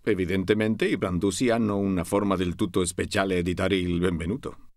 Evidentemente i Brandusi hanno una forma del tutto speciale di dare il benvenuto.